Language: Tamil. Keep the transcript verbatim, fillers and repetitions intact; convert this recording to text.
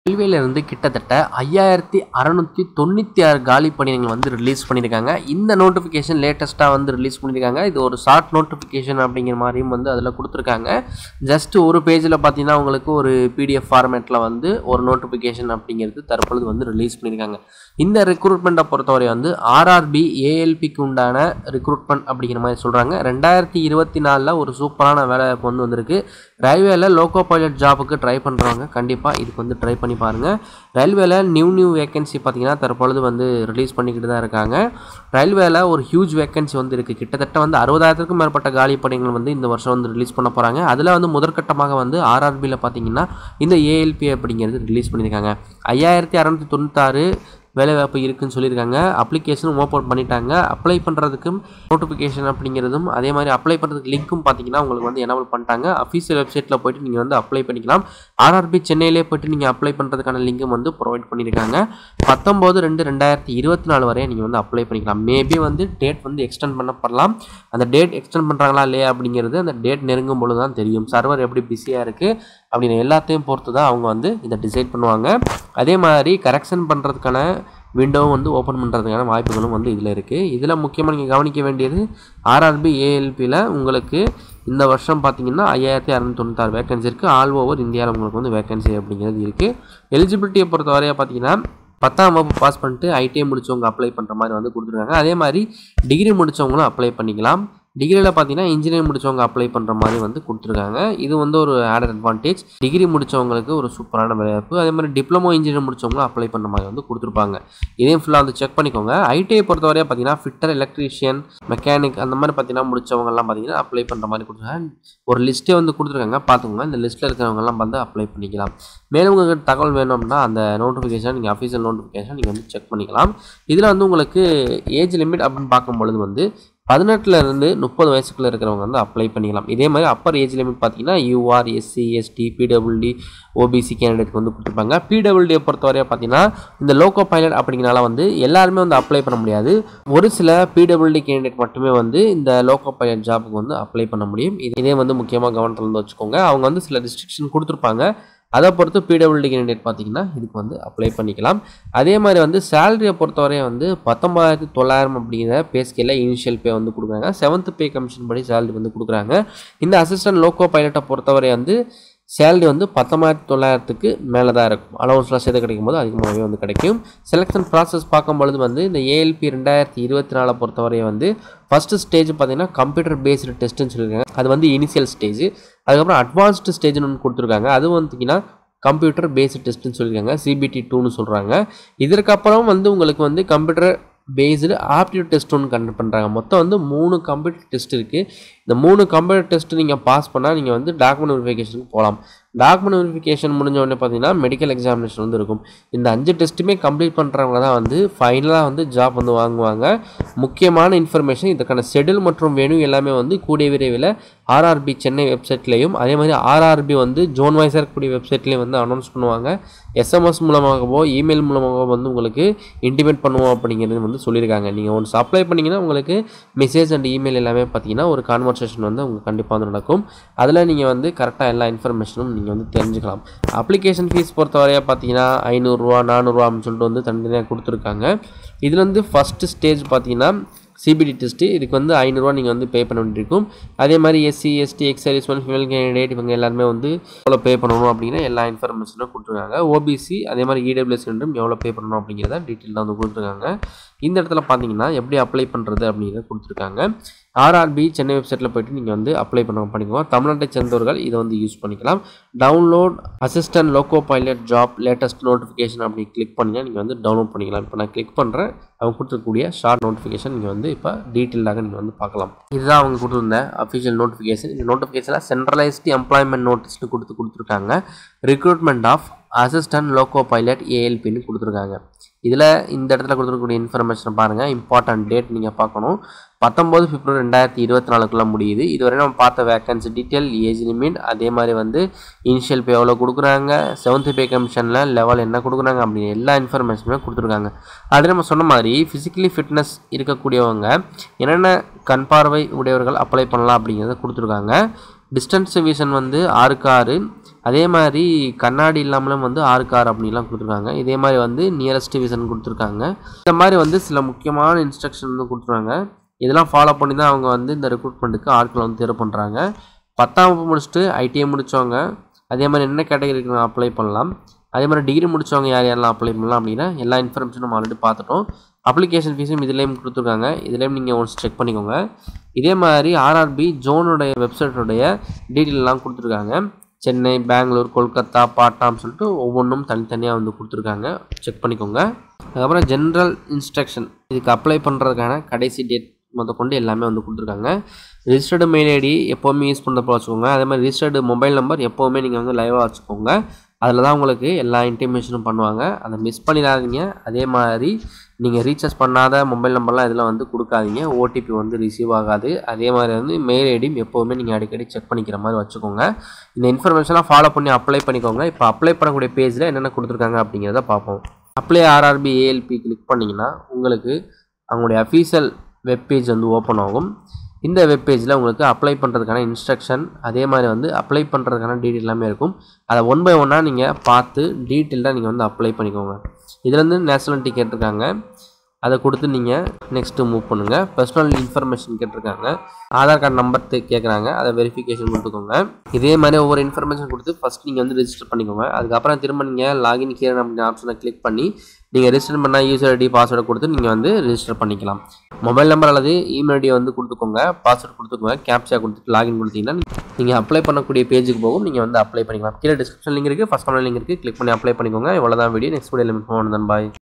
ரயில்வேல இருந்து கிட்டத்தட்ட ஐயாயிரத்தி அறுநூத்தி தொண்ணூத்தி ஆறு காலி பணியிடங்கள் வந்து ரிலீஸ் பண்ணியிருக்காங்க. இந்த நோட்டிஃபிகேஷன் லேட்டஸ்ட்டாக வந்து ரிலீஸ் பண்ணியிருக்காங்க. இது ஒரு ஷார்ட் நோட்டிஃபிகேஷன் அப்படிங்கிற மாதிரியும் வந்து அதில் கொடுத்துருக்காங்க. ஜஸ்ட் ஒரு பேஜில் பார்த்தீங்கன்னா உங்களுக்கு ஒரு பிடிஎஃப் ஃபார்மேட்டில் வந்து ஒரு நோட்டிஃபிகேஷன் அப்படிங்கிறது தற்பொழுது வந்து ரிலீஸ் பண்ணியிருக்காங்க. இந்த ரெக்ரூட்மெண்ட்டை பொறுத்தவரை வந்து ஆர்ஆர்பி ஏஎல்பிக்கு உண்டான ரெக்ரூட்மெண்ட் அப்படிங்கிற மாதிரி சொல்கிறாங்க. ரெண்டாயிரத்தி இருபத்தி நாலில் ஒரு சூப்பரான வேலை வந்து வந்திருக்கு. ரயில்வேல லோகோ பைலட் ஜாபுக்கு ட்ரை பண்ணுறவங்க கண்டிப்பாக இதுக்கு வந்து ட்ரை பண்ணி பாருங்கள். ரயில்வேல நியூ நியூ வேகன்சி பார்த்தீங்கன்னா தற்பொழுது வந்து ரிலீஸ் பண்ணிக்கிட்டு தான் இருக்காங்க. ரயில்வேல ஒரு ஹியூஜ் வேகன்சி வந்து இருக்குது. கிட்டத்தட்ட வந்து அறுபதாயிரத்துக்கும் மேற்பட்ட காலி பணிகள் வந்து இந்த வருஷம் வந்து ரிலீஸ் பண்ண போகிறாங்க. அதில் வந்து முதற்கட்டமாக வந்து ஆர்ஆர்பியில் பார்த்தீங்கன்னா இந்த ஏஎல்பி அப்படிங்கிறது ரிலீஸ் பண்ணியிருக்காங்க. ஐயாயிரத்தி அறநூற்றி தொண்ணூத்தாறு வேலைவாய்ப்பு இருக்குதுன்னு சொல்லியிருக்காங்க. அப்ளிகேஷனும் ஓப்பன் பண்ணிட்டாங்க. அப்ளை பண்ணுறதுக்கும் நோட்டிஃபிகேஷன் அப்படிங்கிறதும் அதே மாதிரி அப்ளை பண்ணுறதுக்கு லிங்க்கும் பார்த்தீங்கன்னா உங்களுக்கு வந்து எனேபிள் பண்ணிட்டாங்க. அஃபீஷியல் வெப்சைட்டில் போய்ட்டு நீங்கள் வந்து அப்ளை பண்ணிக்கலாம். ஆர்ஆர்பி சென்னையிலே போய்ட்டு நீங்கள் அப்ளை பண்ணுறதுக்கான லிங்க்கும் வந்து ப்ரொவைட் பண்ணியிருக்காங்க. பத்தொம்போது ரெண்டு ரெண்டாயிரத்தி இருபத்தி நாலு வரையும் நீங்கள் வந்து அப்ளை பண்ணிக்கலாம். மேபி வந்து டேட் வந்து எக்ஸ்டெண்ட் பண்ணப்படலாம். அந்த டேட் எக்ஸ்டெண்ட் பண்ணுறாங்களா இல்லையா அப்படிங்கிறது அந்த டேட் நெருங்கும் பொழுது தான் தெரியும். சர்வர் எப்படி பிஸியாக இருக்குது அப்படின்னு எல்லாத்தையும் பொறுத்து தான் அவங்க வந்து இதை டிசைட் பண்ணுவாங்க. அதே மாதிரி கரெக்ஷன் பண்ணுறதுக்கான விண்டோவும் வந்து ஓப்பன் பண்ணுறதுக்கான வாய்ப்புகளும் வந்து இதில் இருக்குது. இதில் முக்கியமாக நீங்கள் கவனிக்க வேண்டியது ஆர்ஆர்பி ஏஎல்பியில் உங்களுக்கு இந்த வருஷம் பார்த்தீங்கன்னா ஐயாயிரத்தி அறுநூற்றி தொண்ணூத்தாறு வேகன்சி இருக்குது. ஆல் ஓவர் இந்தியாவில் உங்களுக்கு வந்து வேகன்சி அப்படிங்கிறது இருக்குது. எலிஜிபிலிட்டியை பொறுத்தவரையாக பார்த்தீங்கன்னா பத்தாம் வகுப்பு பாஸ் பண்ணிட்டு ஐடிஐ முடித்தவங்க அப்ளை பண்ணுற மாதிரி வந்து கொடுத்துருக்காங்க. அதே மாதிரி டிகிரி முடித்தவங்களும் அப்ளை பண்ணிக்கலாம். டிகிரியில் பார்த்தீங்கன்னா இன்ஜினியரிங் முடித்தவங்க அப்ளை பண்ணுற மாதிரி வந்து கொடுத்துருக்காங்க. இது வந்து ஒரு ஆடட் அட்வான்டேஜ். டிகிரி முடித்தவங்களுக்கு ஒரு சூப்பரான வேலைவாய்ப்பு. அதே மாதிரி டிப்ளமோ இன்ஜினியர் முடித்தவங்களும் அப்ளை பண்ணுற மாதிரி வந்து கொடுத்துருப்பாங்க. இதையும் ஃபுல்லாக வந்து செக் பண்ணிக்கோங்க. ஐடிஐ பொறுத்தவரையாக பார்த்தீங்கன்னா ஃபிட்டர், எலக்ட்ரீஷியன், மெக்கானிக் அந்த மாதிரி பார்த்தீங்கன்னா முடித்தவங்கலாம் பார்த்தீங்கன்னா அப்ளை பண்ணுற மாதிரி கொடுத்துருக்காங்க. ஒரு லிஸ்ட்டே வந்து கொடுத்துருக்காங்க. பார்த்துக்கோங்க. இந்த லிஸ்ட்டில் இருக்கிறவங்கலாம் வந்து அப்ளை பண்ணிக்கலாம். மேலும் உங்களுக்கு தகவல் வேணும் அப்படின்னா அந்த நோட்டிஃபிகேஷன் நீங்கள் அஃபீஷியல் நோட்டிஃபிகேஷன் நீங்கள் வந்து செக் பண்ணிக்கலாம். இதில் வந்து உங்களுக்கு ஏஜ் லிமிட் அப்படின்னு பார்க்கும்பொழுது வந்து பதினெட்டுலேருந்து முப்பது வயசுக்குள்ளே இருக்கிறவங்க வந்து அப்ளை பண்ணிக்கலாம். இதே மாதிரி அப்பர் ஏஜ் லிமிட் பார்த்தீங்கன்னா UR, SC, ST, PWD, OBC கேண்டிடேட்க்கு வந்து கொடுத்துருப்பாங்க. பிடபிள்யூடியை பொறுத்தவரையாக பார்த்தீங்கன்னா இந்த லோகோ பைலட் அப்படிங்கிறனால வந்து எல்லாருமே வந்து அப்ளை பண்ண முடியாது. ஒரு சில பிடபிள்யூடி கேண்டிடேட் மட்டுமே வந்து இந்த லோகோ பைலட் ஜாபுக்கு வந்து அப்ளை பண்ண முடியும். இதே வந்து முக்கியமாக கவனத்தில் வந்து வச்சுக்கோங்க. அவங்க வந்து சில ரெஸ்ட்ரிக்ஷன் கொடுத்துருப்பாங்க. அதை பொறுத்து பிடபிள்யூடி கேண்டிடேட் பார்த்தீங்கன்னா இதுக்கு வந்து அப்ளை பண்ணிக்கலாம். அதே மாதிரி வந்து சேலரியை பொறுத்தவரையும் வந்து பத்தொம்பதாயிரத்தி தொள்ளாயிரம் அப்படிங்கிற பே ஸ்கேலில் இனிஷியல் பே வந்து கொடுக்குறாங்க. செவன்த் பே கமிஷன் படி சேலரி வந்து கொடுக்குறாங்க. இந்த அசிஸ்டன்ட் லோகோ பைலட்டை பொறுத்தவரை வந்து சேலரி வந்து பத்தொம்பதாயிரத்தி தொள்ளாயிரத்துக்கு மேலே தான் இருக்கும். அலவன்ஸ்லாம் சேர்த்து கிடைக்கும் போது அதிகமாகவே வந்து கிடைக்கும். செலெக்ஷன் ப்ராசஸ் பார்க்கும்பொழுது வந்து இந்த ஏஎல்பி ரெண்டாயிரத்தி இருபத்தி நாலு பொறுத்தவரையை வந்து ஃபஸ்ட்டு ஸ்டேஜ் பார்த்தீங்கன்னா கம்ப்யூட்டர் பேஸ்டு டெஸ்ட்டுன்னு சொல்லியிருக்காங்க. அது வந்து இனிஷியல் ஸ்டேஜ். அதுக்கப்புறம் அட்வான்ஸ்டு ஸ்டேஜ்னு ஒன்று கொடுத்துருக்காங்க. அது வந்துங்கன்னா கம்ப்யூட்டர் பேஸ்டு டெஸ்ட்டுன்னு சொல்லியிருக்காங்க. சிபிடி டூன்னு சொல்கிறாங்க. இதற்கப்புறம் வந்து உங்களுக்கு வந்து கம்ப்யூட்டர் பேஸ்டு ஆப்டிடியூட் டெஸ்ட் ஒன்று கண்டக்ட் பண்ணுறாங்க. மொத்தம் வந்து மூணு கம்ப்யூட்டர் டெஸ்ட் இருக்குது. இந்த மூணு கம்ப்யூட்டர் டெஸ்ட்டு நீங்கள் பாஸ் பண்ணால் நீங்கள் வந்து டாக்குமெண்ட் வெரிஃபிகேஷனுக்கு போகலாம். டாக்குமெண்ட் வெரிஃபிகேஷன் முடிஞ்ச உடனே பார்த்தீங்கன்னா மெடிக்கல் எக்ஸாமினேஷன் வந்து இருக்கும். இந்த அஞ்சு டெஸ்ட்டுமே கம்ப்ளீட் பண்ணுறவங்க தான் வந்து ஃபைனலாக வந்து ஜாப் வந்து வாங்குவாங்க. முக்கியமான இன்ஃபர்மேஷன் இதுக்கான ஷெடியூல் மற்றும் வெனு எல்லாமே வந்து கூடிய விரைவில் ஆர்ஆர்பி சென்னை வெப்சைட்லேயும் அதே மாதிரி ஆர்ஆர்பி வந்து ஜோன் வைஸாக இருக்கக்கூடிய வெப்சைட்லேயும் வந்து அனௌன்ஸ் பண்ணுவாங்க. எஸ்எம்எஸ் மூலமாகவோ இமெயில் மூலமாகவோ வந்து உங்களுக்கு இன்டிமேட் பண்ணுவோம் அப்படிங்கிறது வந்து சொல்லியிருக்காங்க. நீங்கள் ஒன்ஸ் அப்ளை பண்ணிங்கன்னா உங்களுக்கு மெசேஜ் அண்ட் இமெயில் எல்லாமே பார்த்தீங்கன்னா ஒரு கான்வர்சேஷன் வந்து உங்களுக்கு கண்டிப்பாக வந்து நடக்கும். அதில் நீங்கள் வந்து கரெக்டாக எல்லா இன்ஃபர்மேஷனும் நீங்கள் வந்து தெரிஞ்சுக்கலாம். அப்ளிகேஷன் ஃபீஸ் பொறுத்தவரையாக பார்த்தீங்கன்னா ஐநூறுரூவா நானூறுரூவா அப்படின்னு சொல்லிட்டு வந்து தனித்தனியாக கொடுத்துருக்காங்க. இதில் வந்து ஃபஸ்ட்டு ஸ்டேஜ் பார்த்தீங்கன்னா சிபிடி டெஸ்ட்டு. இதுக்கு வந்து ஐநூறுரூவா நீங்கள் வந்து பே பண்ண வேண்டியிருக்கும். அதே மாதிரி SC, ST, ex serviceman, female candidate இவங்க எல்லாருமே வந்து எவ்வளோ பே பண்ணணும் அப்படிங்கிற எல்லா இன்ஃபர்மேஷனும் கொடுத்துருக்காங்க. ஓபிசி அதே மாதிரி இடபிள்யூஎஸ் ரெண்டும் எவ்வளோ பே பண்ணணும் அப்படிங்கிறத டீட்டெயிலாக வந்து கொடுத்துருக்காங்க. இந்த இடத்துல பார்த்தீங்கன்னா எப்படி அப்ளை பண்ணுறது அப்படிங்கிறத கொடுத்துருக்காங்க. ஆர்ஆர்பி சென்னை வெப்சைட்டில் போய்ட்டு நீங்கள் வந்து அப்ளை பண்ண பண்ணிக்கோங்க. தமிழ்நாட்டை சேர்ந்தவர்கள் இதை வந்து யூஸ் பண்ணிக்கலாம். Download assistant loco pilot job latest notification அப்படி கிளிக் பண்ணிங்கன்னா நீங்கள் வந்து டவுன்லோட் பண்ணிக்கலாம். இப்போ நான் கிளிக் பண்ணுறேன். அவங்க கொடுத்துருக்கக்கூடிய ஷார்ட் நோட்டிஃபிகேஷன் நீங்கள் வந்து இப்போ டீட்டெயிலாக நீங்கள் வந்து பார்க்கலாம். இதுதான் அவங்க கொடுத்துருந்த அஃபிஷியல் நோட்டிஃபிகேஷன். இந்த நோட்டிஃபிகேஷனில் சென்ட்ரலைஸ்டு எம்ப்ளாய்மெண்ட் நோட்டீஸ்னு கொடுத்து கொடுத்துருக்காங்க. Recruitment of assistant loco pilot ஏஎல்பின்னு கொடுத்துருக்காங்க. இதில் இந்த இடத்துல கொடுத்துருக்கக்கூடிய இன்ஃபர்மேஷனை பாருங்கள். இம்பார்ட்டன்ட் டேட் நீங்கள் பார்க்கணும். பத்தொம்போது பிப்ரவரி ரெண்டாயிரத்தி இருபத்தி நாலுக்குள்ளே முடியுது. இதுவரை நம்ம பார்த்த வேக்கன்சி டீட்டெயில், ஏஜ் லிமிட், அதே மாதிரி வந்து இனிஷியல் பே எவ்வளோ கொடுக்குறாங்க, செவன்த் பே கமிஷனில் லெவல் என்ன கொடுக்குறாங்க அப்படின்னு எல்லா இன்ஃபர்மேஷனுமே கொடுத்துருக்காங்க. அது நம்ம சொன்ன மாதிரி ஃபிசிக்கலி ஃபிட்னஸ் இருக்கக்கூடியவங்க என்னென்ன கண் பார்வை உடையவர்கள் அப்ளை பண்ணலாம் அப்படிங்கிறத கொடுத்துருக்காங்க. டிஸ்டன்ஸ் விஷன் வந்து ஆறுக்கு ஆறு, அதே மாதிரி கண்ணாடி இல்லாமலும் வந்து ஆறு கார் அப்படின்லாம் கொடுத்துருக்காங்க. இதே மாதிரி வந்து நியரஸ்ட் விசன் கொடுத்துருக்காங்க. இந்த மாதிரி வந்து சில முக்கியமான இன்ஸ்ட்ரக்ஷன் வந்து கொடுத்துருவாங்க. இதெல்லாம் ஃபாலோ பண்ணி தான் அவங்க வந்து இந்த ரெக்ரூட்மெண்ட்டுக்கு ஆட்களை வந்து தேர்வு பண்ணுறாங்க. பத்தாம் வகுப்பு முடிச்சுட்டு ஐடிஐ முடித்தவங்க அதே மாதிரி என்ன கேட்டகரிக்கு அப்ளை பண்ணலாம், அதே மாதிரி டிகிரி முடித்தவங்க யார் யாரெல்லாம் அப்ளை பண்ணலாம் அப்படின்னா எல்லா இன்ஃபர்மேஷனும் நம்ம ஆல்ரெடி பார்த்துட்டோம். அப்ளிகேஷன் ஃபீஸும் இதுலேயும் கொடுத்துருக்காங்க. இதுலேயும் நீங்கள் ஒன்ஸ் செக் பண்ணிக்கோங்க. இதே மாதிரி ஆர்ஆர்பி ஜோனுடைய வெப்சைட்டோடைய டீட்டெயிலெலாம் கொடுத்துருக்காங்க. சென்னை, பெங்களூர், கொல்கத்தா, பாட்னான்னு சொல்லிட்டு ஒவ்வொன்றும் தனித்தனியாக வந்து கொடுத்துருக்காங்க. செக் பண்ணிக்கோங்க. அதுக்கப்புறம் ஜென்ரல் இன்ஸ்ட்ரக்ஷன், இதுக்கு அப்ளை பண்ணுறதுக்கான கடைசி டேட் மொத்த கொண்டு எல்லாமே வந்து கொடுத்துருக்காங்க. ரிஜிஸ்டர்டு மெயில் ஐடி எப்போவுமே யூஸ் பண்ணுறப்போ வச்சுக்கோங்க. அதே மாதிரி ரிஜிஸ்டர்டு மொபைல் நம்பர் எப்போவுமே நீங்கள் வந்து லைவாக வச்சுக்கோங்க. அதில் தான் உங்களுக்கு எல்லா இன்டிமேஷனும் பண்ணுவாங்க. அதை மிஸ் பண்ணிடாதீங்க. அதே மாதிரி நீங்கள் ரீசார்ஜ் பண்ணாத மொபைல் நம்பர்லாம் இதில் வந்து கொடுக்காதீங்க. ஓடிபி வந்து ரிசீவ் ஆகாது. அதே மாதிரி வந்து மெயில் ஐடியும் எப்போவுமே நீங்கள் அடிக்கடி செக் பண்ணிக்கிற மாதிரி வச்சுக்கோங்க. இந்த இன்ஃபர்மேஷன்லாம் ஃபாலோ பண்ணி அப்ளை பண்ணிக்கோங்க. இப்போ அப்ளை பண்ணக்கூடிய பேஜில் என்னென்ன கொடுத்துருக்காங்க அப்படிங்கிறத பார்ப்போம். அப்ளை ஆர்ஆர்பி ஏஎல்பி கிளிக் பண்ணிங்கன்னா உங்களுக்கு அவங்களுடைய அஃபீஷியல் வெப்பேஜ் வந்து ஓப்பன் ஆகும். இந்த வெப்பேஜில் உங்களுக்கு அப்ளை பண்ணுறதுக்கான இன்ஸ்ட்ரக்ஷன் அதே மாதிரி வந்து அப்ளை பண்ணுறதுக்கான டீட்டெயில் எல்லாமே இருக்கும். அதை ஒன் பை ஒன்னாக நீங்கள் பார்த்து டீட்டெயில்டாக நீங்கள் வந்து அப்ளை பண்ணிக்கோங்க. இதில் வந்து நேஷனாலிட்டி கேட்டிருக்காங்க. அதை கொடுத்து நீங்கள் நெக்ஸ்ட்டு மூவ் பண்ணுங்கள். பர்சனல் இன்ஃபர்மேஷன் கேட்டிருக்காங்க. ஆதார் கார்டு நம்பர் கேட்குறாங்க. அதை வெரிஃபிகேஷன் கொடுத்துக்கோங்க. இதே மாதிரி ஒவ்வொரு இன்ஃபர்மேஷன் கொடுத்து ஃபஸ்ட் நீங்கள் வந்து ரிஜிஸ்டர் பண்ணிக்கோங்க. அதுக்கப்புறம் திரும்ப நீங்கள் லாகின் ஹியர் அப்படின்ற ஆப்ஷனை கிளிக் பண்ணி நீங்கள் ரிஜிஸ்டர் பண்ணால் யூசர் ஐடி பாஸ்வேர்டை கொடுத்து நீங்கள் வந்து ரிஜிஸ்டர் பண்ணிக்கலாம். மொபைல் நம்பர் அல்லது இமெயில் ஐடியை வந்து கொடுத்துக்கோங்க. பாஸ்வேர்டு கொடுத்துக்கோங்க. கேப்சா கொடுத்துட்டு லாகின் கொடுத்தீங்கன்னா நீங்கள் அப்ளை பண்ணக்கூடிய பேஜுக்கு போகும். நீங்கள் வந்து அப்ளை பண்ணிக்கலாம். கீழே டிஸ்கிரிப்ஷன் லிங்க் இருக்குது, ஃபஸ்ட் கமெண்ட் லிங்க் இருக்குது. கிளிக் பண்ணி அப்ளை பண்ணிக்கோங்க. இவ்வளோ தான் வீடியோ. நெக்ஸ்ட் வீடியோவில் மீட் பண்ணுவோம். பாய்.